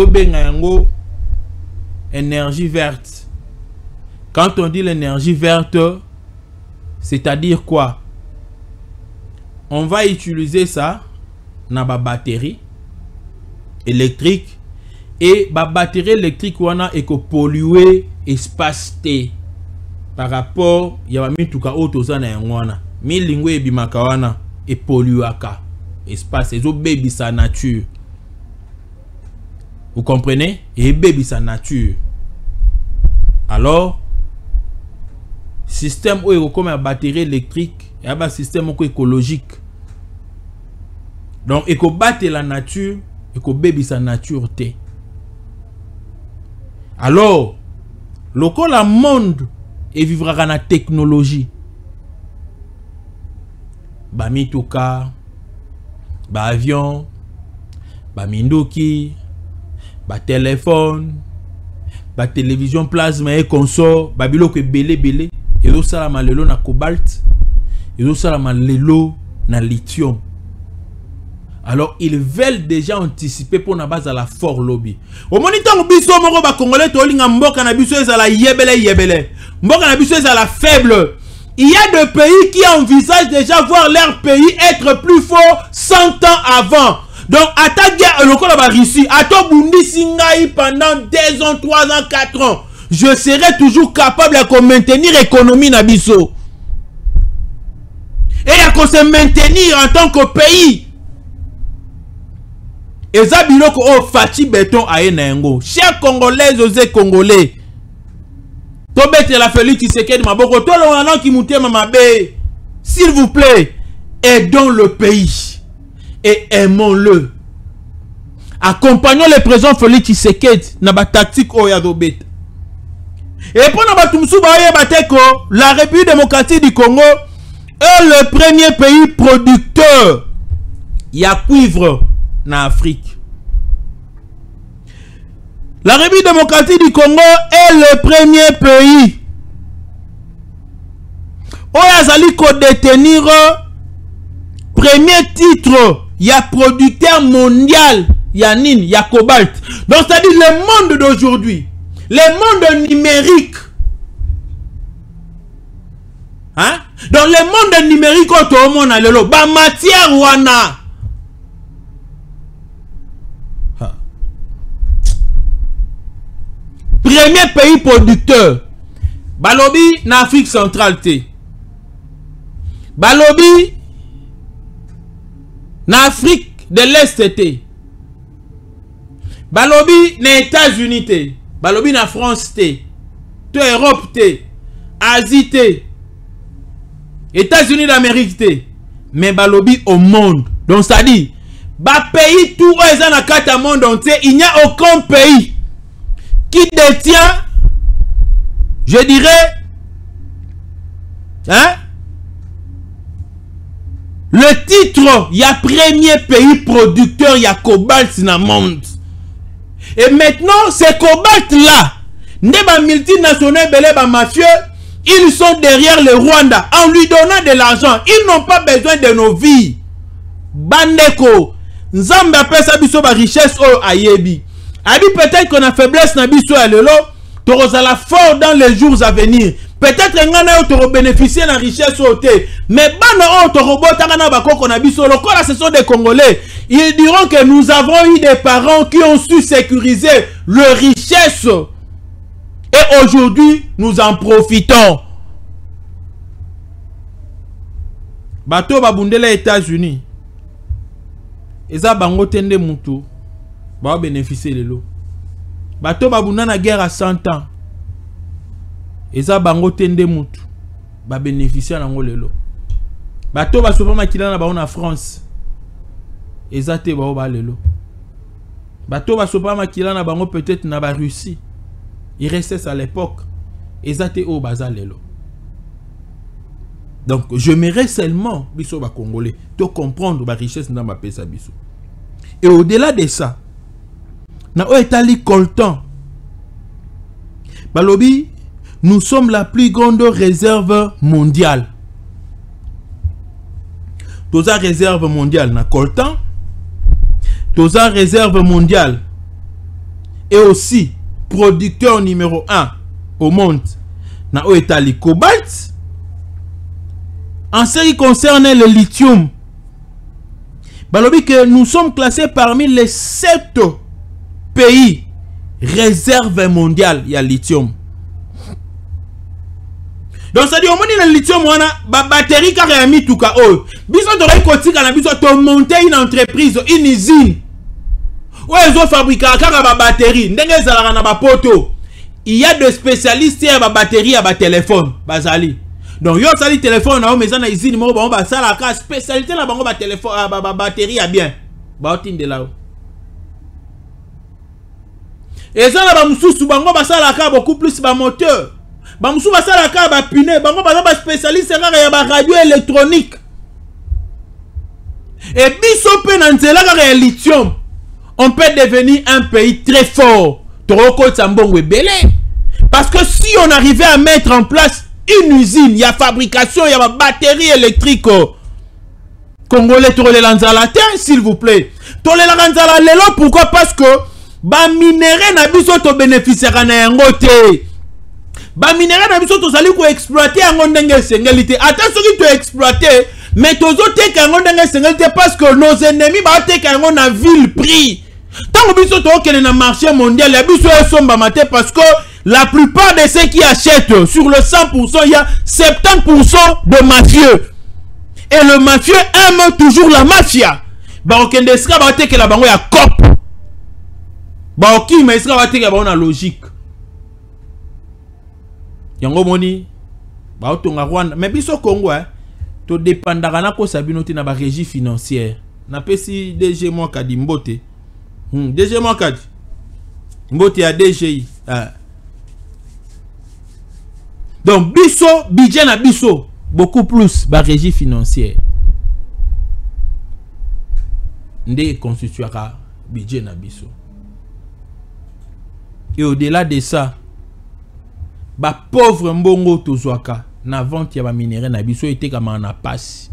énergie verte. Quand on dit l'énergie verte, c'est-à-dire quoi? On va utiliser ça dans la batterie électrique. Et la batterie électrique wana est polluer espace T par rapport ya ba mituka auto za na ngwana milingwe ebimaka wana et polluaka espace ezo baby sa nature. Vous comprenez? Et baby sa nature. Alors système où comme la batterie électrique et un système écologique. Donc éco battre la nature éco baby sa nature T. Alors, le monde et vivra dans la technologie. Ba mituka, ba avion, ba mindoki, ba téléphone, ba télévision plasma et consort, ba biloko belé. Et tout ça la na cobalt, et tout ça la na lithium. Alors, ils veulent déjà anticiper pour la base à la fort lobby. Au moniteur, biso moko ba congolais to linga mboka na biso ezala yebele. Mboka na biso ezala faible. Il y a des pays qui envisagent déjà voir leur pays être plus fort 100 ans avant. Donc, à ta guerre, le Congo va Russie, à ton Bundi Singaï pendant 2 ans, 3 ans, 4 ans, je serai toujours capable de maintenir l'économie na biso. Et à se maintenir en tant que pays. Et ça, biloko o fati béton a enengo. Chers Congolais, José Congolais. Tobete la Félix Tshisekedi maboko. Tout le monde qui mouté mamabe. S'il vous plaît, aidons le pays. Et aimons-le. Accompagnons le président Félix Tshisekedi na ba tactique oya dobeta. Et pour la République démocratique du Congo est le premier pays producteur. Il y a cuivre en Afrique. La République démocratique du Congo est le premier pays où il y a détenir premier titre. Il y a producteur mondial. Il y a Nine, il y a Cobalt. Donc c'est-à-dire le monde d'aujourd'hui. Le monde numérique. Hein? Dans le monde numérique, tout le monde a le ba matière wana. Premier pays producteur. Balobi en Afrique centrale. Balobi en Afrique de l'Est. Balobi les États-Unis. Balobi na France to Europe Asie États-Unis d'Amérique mais balobi au monde. Donc ça dit ba pays tout dans la carte monde entier, il n'y a aucun pays qui détient, je dirais, hein, le titre, il y a premier pays producteur, il y a cobalt dans le monde. Et maintenant, ces cobalt là, les multinationales, les mafieux, ils sont derrière le Rwanda en lui donnant de l'argent. Ils n'ont pas besoin de nos vies. Bandeko, Nzambe appelle ça biso ba richesse o ayebi. Abi peut-être qu'on a faiblesse na biso ya lelo, torozala fort dans les jours à venir. Peut-être ngana yo toro bénéficier na richesse o te, mais bana o toro botaka na bakoko na biso lokola ce sont des Congolais. Ils diront que nous avons eu des parents qui ont su sécuriser leur richesse. Et aujourd'hui, nous en profitons. Bato babundela États-Unis. Eza bango tende mutu. Ba bénéficier de l'eau. Bato babunda na guerre à 100 ans. Eza bango tende mutu. Ba bénéficier nango lelo. Bato ba sopa makila na ba na France. Eza te ba ba lelo. Bato ba sopa makila na bango peut-être na ba Russie. Il restait à l'époque. Eza te o baza lelo. Donc je m'irais seulement biso ba congolais de comprendre ba richesse dans ma pesa biso. Et au-delà de ça, na o etali coltan. Balobi, nous sommes la plus grande réserve mondiale. Toza réserve mondiale na coltan. Toza réserve mondiale. Et aussi producteur numéro 1 au monde. Na o etali cobalt. En ce qui concerne le lithium, balobi que nous sommes classés parmi les 7 pays réserve mondiale il y a lithium. Donc ça dit au moins le lithium on a ba batterie carré mi tout ka oh biso to ray kotika na biso to monter une entreprise une usine où ils ont fabriqué carré ba batterie ndenge zalaka na ba poto. Il y a des spécialistes à ba batterie à ba téléphone bazali. Donc yo sali téléphone na o meza na usine mo ba sala ka spécialité na bango ba téléphone ba batterie a bien ba otinde là. Et ça na ba mususu bango ba sala ka beaucoup plus ba moteur. Ba mususu ba sala ka ba pneu bango ba spécialiste ya ba radio électronique. Et biso pe na nzela ka lithium, on peut devenir un pays très fort. Toroko tsambongwe belé. Parce que si on arrivait à mettre en place une usine, il y a fabrication, il y a batterie électrique. Congolais, tolé lanzala terre, s'il vous plaît. Tolé la lanzala lelo, pourquoi? Parce que ba minéré na biso to bénéficiera na yangote. Ba minéré na biso to sali ko exploiter yango ndenge sengelité. Attends ce qui to exploiter, mais tozo te ka yango ndenge sengelité parce que nos ennemis ba te ka yango na ville prix. Tant que biso to okene na marché mondial, ya biso esomba maté parce que la plupart de ceux qui achètent sur le 100%, il y a 70% de mafieux. Et le mafieux aime toujours la mafia. Ba okende ska ba te ke la bango ya cop. Ba oki mais ska ba te ke ba na logique. Yango moni ba otonga Rwanda mais biso Congo to dépendara na ko sabino te na ba régie financière. Na pesi DG moi kadi mbote. DG moi kadi. Mbote ya DGI. Donc biso budget na biso beaucoup plus ba régie financière. Nde constituera budget na biso. Et au-delà de ça, ba pauvre mbongo tozwaka na vente ya ba minéraux na biso était comme na passe.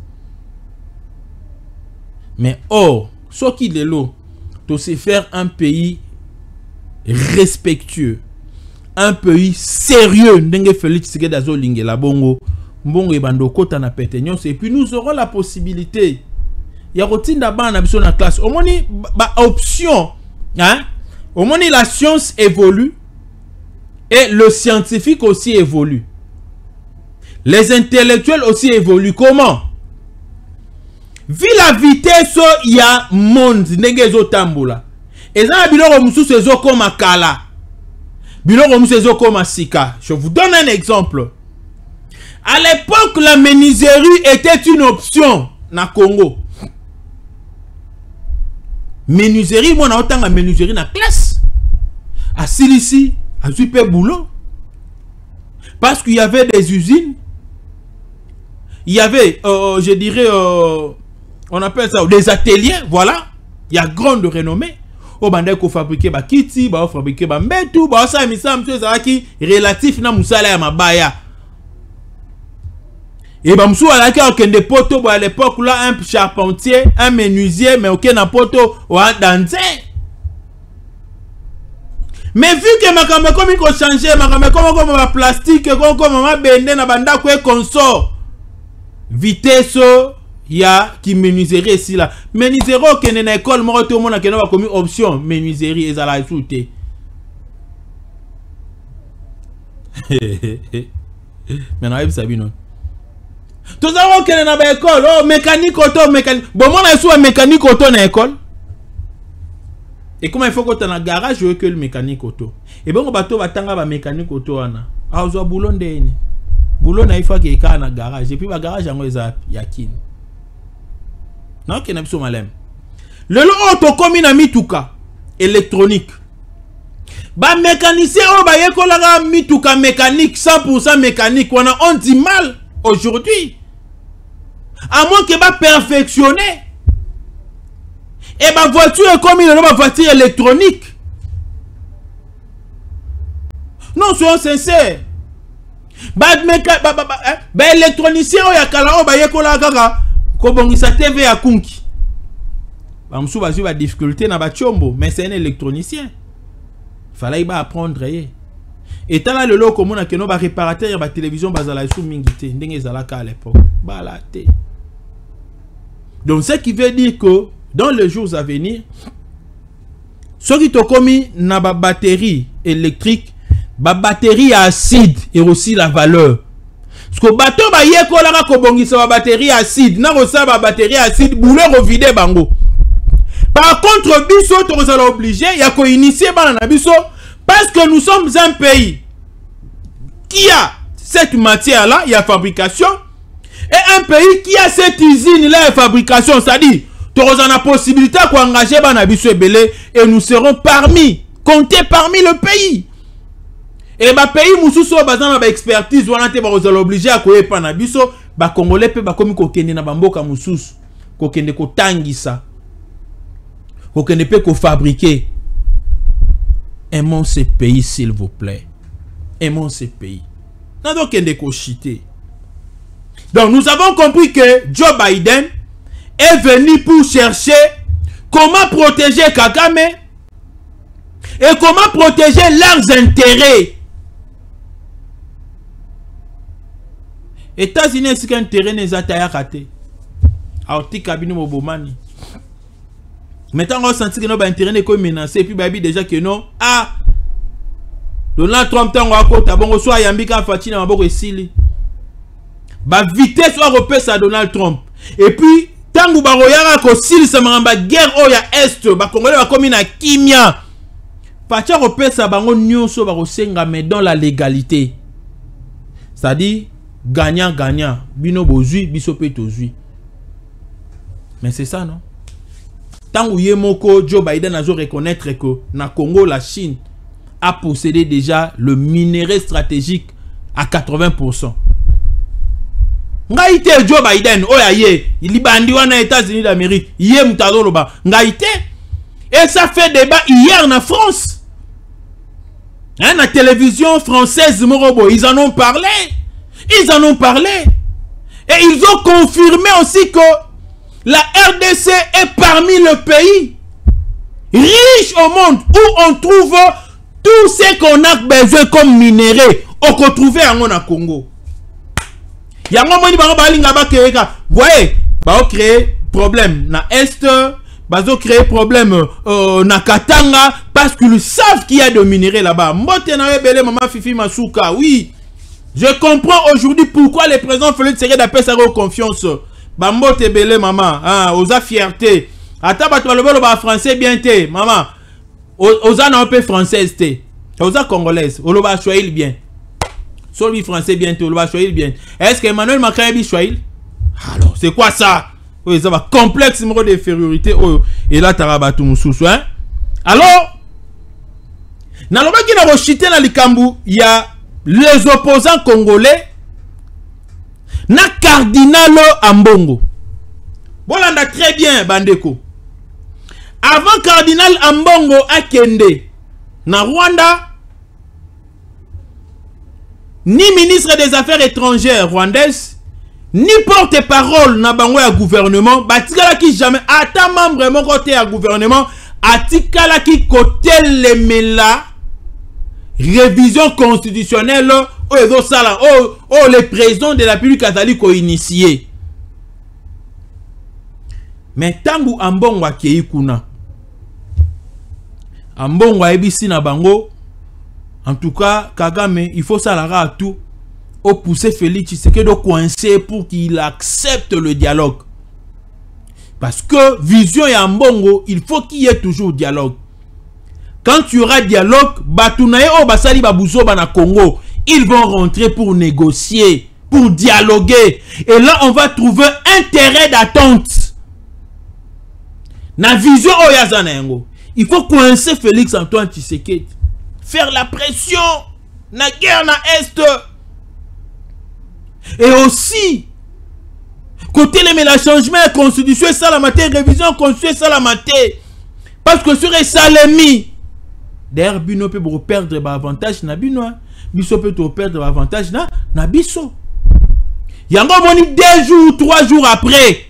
Mais or, ce qui est l'eau, to se faire un pays respectueux, un pays sérieux, ndenge Félix Tshisekedi azolinga la bongo, mbongo ebando kota na petenyon, et puis nous aurons la possibilité ya rotinda ba na biso na classe. Au moni ba option, hein? Au moni la science évolue et le scientifique aussi évolue. Les intellectuels aussi évoluent. Comment? Vu la vitesse il y a monde ndenge zo tambola. Eza biloko mususu ezo koma kala. Biloko mususu ezo koma sika. Je vous donne un exemple. À l'époque, la menuiserie était une option na Congo. Menuiserie, moi na otanga menuiserie na classe. À Silisi, à super boulot. Parce qu'il y avait des usines. Il y avait, je dirais, on appelle ça des ateliers, voilà. Il y a grande renommée. Au bandé ko fabriquer ba kiti, ba fabriquer ba mbetu, ba ça misam tout ça qui relatif na musala ya mabaya. Et bah msou à laquelle aucun des poteaux à l'époque là un charpentier, un menuisier mais aucun na poteau ou un danser. Mais vu que ma caméra comme il faut changer, ma caméra comme ma plastique, comme ma bende na banda quoi consort. Vitesse il y a qui menuiserie ici là. Menuiserie qui n'est pas école, moi tout le monde a qu'une comme option menuiserie et ça la ajouté. Maintenant il s'habille non. Tout ça on qu'elle n'a pas école, oh mécanique auto mécanique. Bon moi là soit mécanique auto na école. Et comment il faut qu'on ait un garage ou que le mécanique auto. Et bon on bateau batanga ba mécanique auto ana. Ah ozo boulon ndeni. Boulon na il faut qu'il y ait un garage et puis ba garage yango eza yakin. Non qu'il n'a pas malem. Le auto comme na mituka électronique. Ba mécanicien on ba yekola ga mituka mécanique 100% mécanique on a dit mal aujourd'hui. À moins que va perfectionner. Et ma voiture est comme une voiture électronique. Non, soyons sincères. Électronicien ou yakala ba yekola gaga ko bongisa TV ya kunki. Ba msou ba ba difficulté na ba chombo, mais c'est un électronicien. Fallait ba apprendre. Et tant là le lot comme on a que nos réparateurs ba télévision bazala sous mingité ndenge zalaka à l'époque. Ba la té. Donc ce qui veut dire que dans les jours à venir, ceux qui ont commis na ba batterie électrique, ba batterie acide et aussi la valeur. Parce que bateau ba yekola ka kobongisa ba batterie acide, na rosa ba batterie acide boule revider bango. Par contre biso to rozala obligé ya ko initier bana na biso parce que nous sommes un pays qui a cette matière là, il y a fabrication et un pays qui a cette usine là de fabrication, c'est-à-dire tu as la possibilité d'engager Banabiso Ebele et nous serons comptés parmi le pays. Et le pays Moussousso bazana ba expertise wana te ba obligé à koye Banabiso ba congolais pe ba komi kokende na bamboka Moussousso kokende ko tangisa kokende pe ko fabriquer. Aimons ce pays s'il vous plaît. Aimons ce pays. Donc nous avons compris que Joe Biden est venu pour chercher comment protéger Kagame et comment protéger leurs intérêts. États-Unis, est-ce qu'un intérêt n'est pas raté? Maintenant, on senti que nos intérêts n'est pas menacé. Et puis, baby, déjà que non. Ah! Donald Trump, tant qu'on a bon, soit Yambika Fatina, ma boque Sili. Ba vitesse soit repère à Donald Trump. Et puis, tant que Baroyara ko Sili, ça m'a guerre au ya Est, ba Congolais va comme na Kimia. Fatia repère ça, bango nyonso, baro senga, mais dans la légalité. C'est-à-dire, gagnant, gagnant. Bino bozui, biso pe tozui. Mais c'est ça, non? Tant que Yemoko, Joe Biden a reconnaître que na Congo, la Chine a possédé déjà le minerai stratégique à 80%. Ngaïté Joe Biden, oyaye, il bandi wana États-Unis d'Amérique, yé mutado loba, ngaïté. Et ça fait débat hier en France. Hein, la télévision française, Morobo, ils en ont parlé. Ils en ont parlé. Et ils ont confirmé aussi que la RDC est parmi les pays riches au monde où on trouve tout ce qu'on a besoin comme minerai. On peut trouver en Congo. Il y a un moment où vous voyez, on créer problème na Est, on créer problème na Katanga parce qu'ils savent qu'il y a de minerais là-bas. Maman Fifi Masuka, oui. Je comprends aujourd'hui pourquoi le président Félix Tshisekedi appelle ça confiance. Bambote belé maman, hein, osa fierté. Ata bato balobelo ba français bien té, maman. Osa na peu française té. Osa congolaise, oloba swahili bien. Solvi français bien té, oloba swahili bien. Est-ce que Emmanuel Macron bi swahili? Alors, c'est quoi ça? Oui, ça va complexe numéro d'infériorité et là tarabatu mususu, hein. Alors, na loba ki na rochité na likambu, il y a les opposants congolais. Na Cardinal Ambongo. Bolanda très bien, Bandeko. Avant Cardinal Ambongo akende na Rwanda, ni ministre des Affaires étrangères rwandaise, ni porte-parole na bango ya gouvernement, batikala ki jamais, ata membre mon côté ya gouvernement, atikala ki côté lemela révision constitutionnelle. Le président de la République catholique a initié. Mais tangu Ambongo akei kuna. Ambongo ebisi na bango. En tout cas, Kagame, il faut ça à tout. Au pousser Félix Tshisekedi de coincer pour qu'il accepte le dialogue. Parce que vision et Ambongo, il faut qu'il y ait toujours dialogue. Quand tu auras dialogue, Batunaye o basali babuzo bana Congo. Ils vont rentrer pour négocier, pour dialoguer. Et là, on va trouver un terrain d'attente. Na vision Oyazanengo. Il faut coincer Félix Antoine Tshisekedi. Faire la pression. Na guerre na Est. Et aussi, côté les la changement de constitution, ça la matière, révision constitution, ça la matière. Parce que sur les salami. D'ailleurs, Bino peut perdre l'avantage na Bino. Biso peut perdre l'avantage na biso. Yango moni 2 jours, 3 jours après.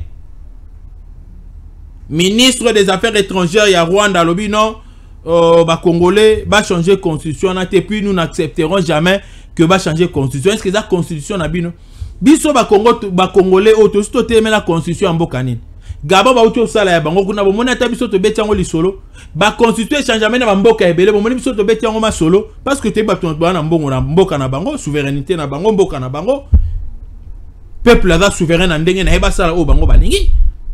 Ministre des Affaires étrangères ya Rwanda lobi non ba Congolais va changer constitution et puis nous n'accepterons jamais que va changer constitution. Est-ce que la constitution na bino? Biso ba Congolais auto témer la constitution en bokanine. Gabo ba uto sala ya bango kuna bomona ta biso to beti yango lisolo. Ba constituer changement na mboka ebele bomoni biso to beti yango ma solo parce que te bato na mbongo na mboka na bango, souveraineté na bango, mboka na bango. Peuple là souverain na ndenge na eba sala o bango balingi.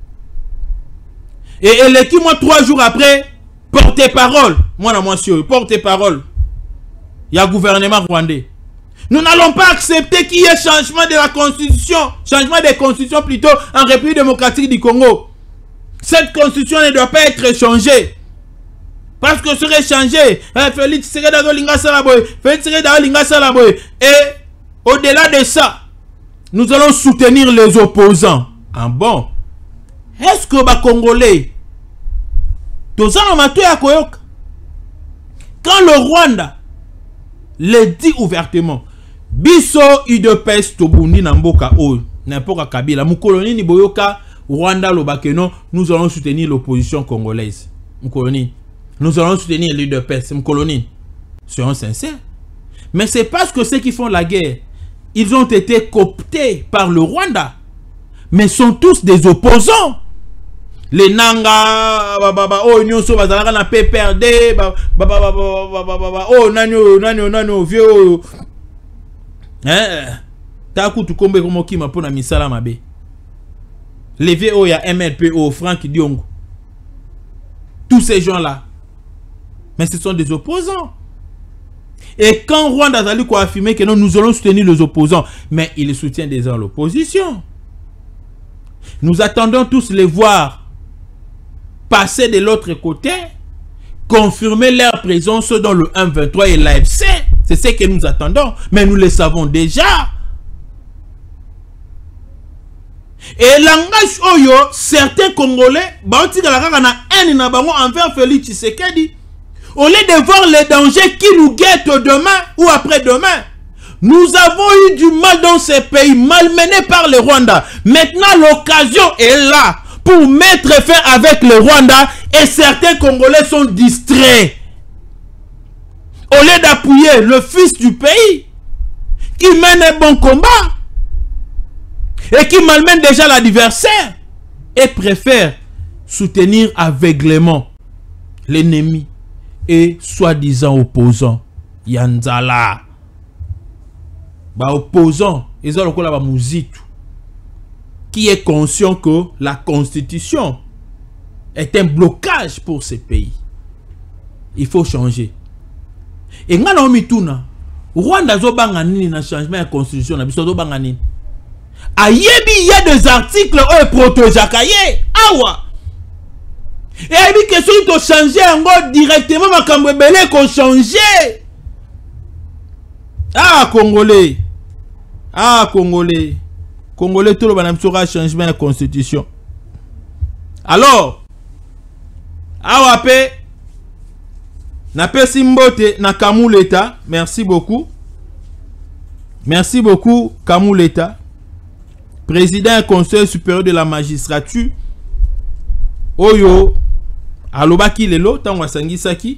Et l'équipe moi 3 jours après porte-parole, moi na monsieur, porte-parole. Il y a gouvernement rwandais. Nous n'allons pas accepter qu'il y ait changement de la constitution, changement de constitution plutôt en République démocratique du Congo. Cette constitution ne doit pas être changée. Parce que ce serait changé. Félix Tshisekedi Linga Salaboy, Félix Tshisekedi Linga Salaboy. Et au-delà de ça, nous allons soutenir les opposants. Ah bon? Est-ce que les Congolais, quand le Rwanda le dit ouvertement, biso idepes tobundi na mboka o n'importe Kabila mukoloni ni boyoka Rwanda non, nous allons soutenir l'opposition congolaise. Nous allons soutenir l'UDPS. Soyons sincères. Mais c'est parce que ceux qui font la guerre, ils ont été cooptés par le Rwanda. Mais sont tous des opposants. Les Nanga, oh, Nyonso, Bazalaka na PPRD, oh, Nano, vieux. Hein? Taku tu kombe comme qui m'a pona misala mabe. Les VO, il y a MLPO, Franck Diongo. Tous ces gens-là. Mais ce sont des opposants. Et quand Rwanda a affirmé que non, nous allons soutenir les opposants, mais ils soutiennent déjà l'opposition. Nous attendons tous les voir passer de l'autre côté, confirmer leur présence dans le 1-23 et l'AFC. C'est ce que nous attendons, mais nous le savons déjà. Et langage oyo, certains Congolais, envers Félix Tshisekedi, au lieu de voir les dangers qui nous guettent demain ou après-demain, nous avons eu du mal dans ces pays, malmenés par le Rwanda. Maintenant, l'occasion est là pour mettre fin avec le Rwanda et certains Congolais sont distraits. Au lieu d'appuyer le fils du pays qui mène un bon combat et qui malmène déjà l'adversaire et préfère soutenir aveuglément l'ennemi et soi-disant opposant. Yanzala. Ba opposant, ils ont le Mouzitou, qui est conscient que la constitution est un blocage pour ces pays. Il faut changer. Et nga na mituna, Rwanda zo banga nini na changement de constitution na biso zo banga nini. Ayebi il y a des articles proto-jakaye. Awa. Et il dit que si tu changes directement, ma cambrebele qu'on changer. Ah, Congolais. Ah, Congolais. Congolais, tout le monde sera changement de constitution. Alors, Awape, na Pesimbote, na Kamuleta, merci beaucoup. Merci beaucoup, Kamuleta. Président et conseil supérieur de la magistrature. Oyo, alobaki lelo, tango asangisaki.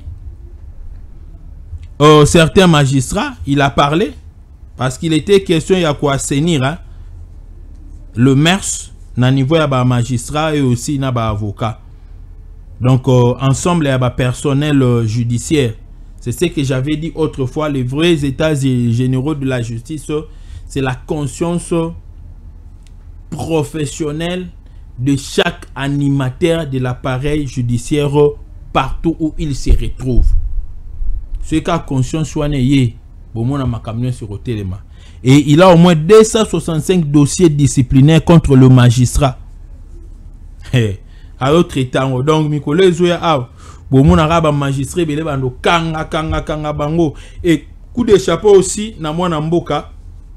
Certains magistrats, il a parlé parce qu'il était question de quoi assainir hein, le MERS na niveau ya ba magistrat et aussi na ba avocat. Donc ensemble il y a ba personnel judiciaire. C'est ce que j'avais dit autrefois, les vrais états généraux de la justice, c'est la conscience professionnelle de chaque animateur de l'appareil judiciaire partout où il se retrouve. Ce cas conscience soit né, sur le téléma. Et il a au moins 265 dossiers disciplinaires contre le magistrat. À l'autre temps, donc, Mikole Zoya a, magistrat, kanga bango. Et coup de chapeau aussi, na mwana mboka.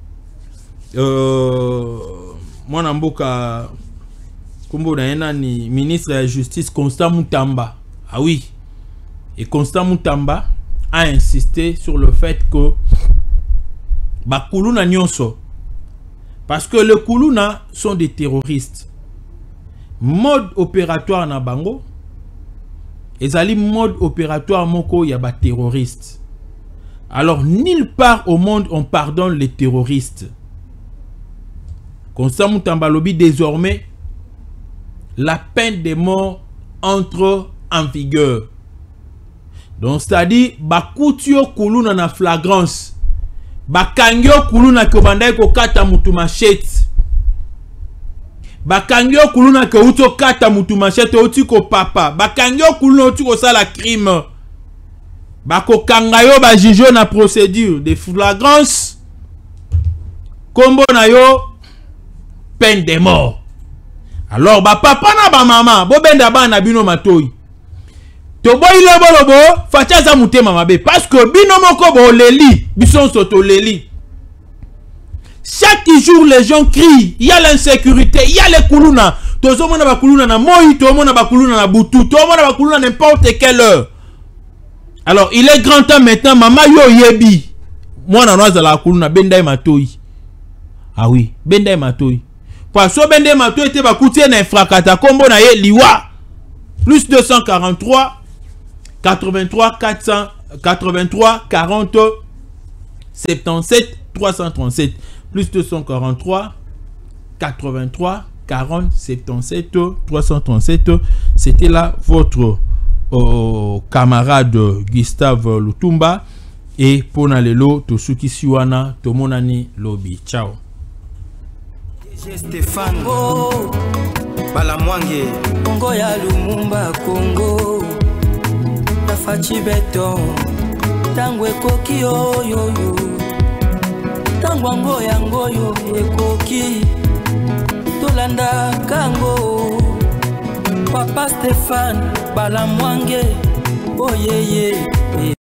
Mwana mboka, Kombo na ni ministre de la Justice, Constant Moutamba. Ah oui. Et Constant Moutamba a insisté sur le fait que Bakuluna nyonso, parce que les Kuluna sont des terroristes. Mode opératoire na bango, ezali mode opératoire moko ya ba terroristes. Alors nulle part au monde on pardonne les terroristes. Constant Moutamba lobi désormais la peine de mort entre en vigueur. Donc c'est-à-dire bakutio kuluna na flagrance. Bakangyo kuluna ke bandai ko kata mutu machete. Bakangyo kuluna ke uto kata mutu machete oti ko papa. Bakangyo kuluna oti ko sala crime. Bako kangayo ba jijo na procédure de flagrance. Kombo na yo peine de mort. Alors ba papa na ba mama bo benda ba na bino matoi. Tobo ile bolobo fachaza mutema mabe parce que bino moko bo leli bison soto leli. Chaque jour les gens crient, il y a l'insécurité, il y a les kuluna. Tozo mona ba kuluna na moi, to mona ba kuluna na butu, to mona ba kuluna n'importe quelle heure. Alors il est grand temps maintenant mama yo yebi. Moi na noza la kuluna benda matoi. Ah oui, benda matoi. Paso bende mato ete bakutie na infrakata kombo na ye liwa. Plus 243 83 483 40 77 337. Plus 243 83 40 77 337. C'était là votre camarade Gustave Lutumba. Et pour Nalelo, Tosuki Siwana, Tomonani Lobby. Ciao. Stéphane Balamwange Congo ya Lumumba Congo Tafachi Beton Tangwe koki yo Tangwango yango yo ekoki Tolanda kango Papa Stéphane Balamwange Oh yeah yeah